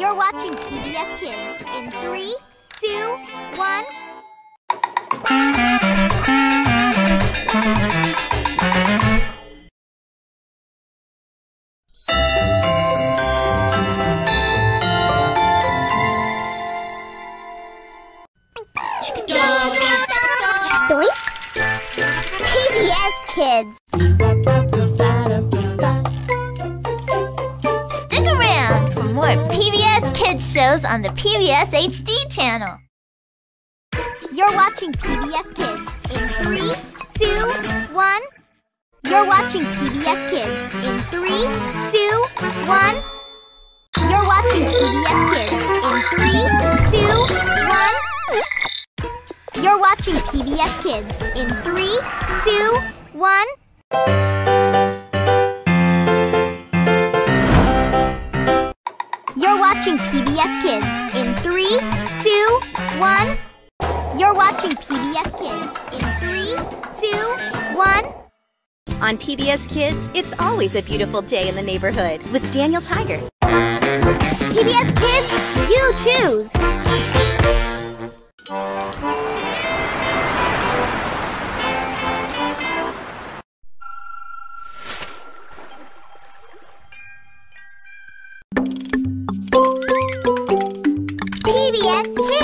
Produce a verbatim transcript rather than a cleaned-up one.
You're watching P B S Kids in three, two, one. Doink. P B S Kids. Stick around for more P B S Kids shows on the P B S H D channel. You're watching P B S Kids in three, two, one. You're watching P B S Kids in three, two, one. You're watching P B S Kids in three, two, one. You're watching P B S Kids in three, two, one. You're watching P B S Kids in three, two, one. You're watching P B S Kids in three, two, one. On P B S Kids, it's always a beautiful day in the neighborhood with Daniel Tiger. P B S Kids, you choose. P B S Kids.